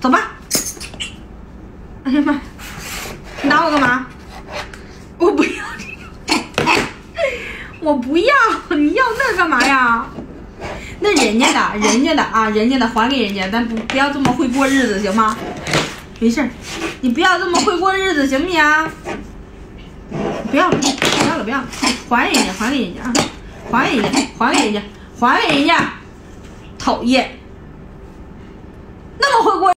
走吧。哎呀妈！你打我干嘛？我不要这个，我不要，你要那干嘛呀？那人家的啊，人家的还给人家，但不要这么会过日子，行吗？没事，你不要这么会过日子，行不行？不要了，不要了，还人家，还给人家啊，还给人家，还给人家，还给人家，讨厌，那么会过。